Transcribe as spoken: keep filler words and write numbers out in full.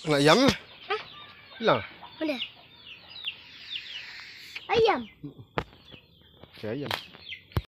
Anak ayam lah. Hah? Hilang. Mana? Ayam. Okay, ayam.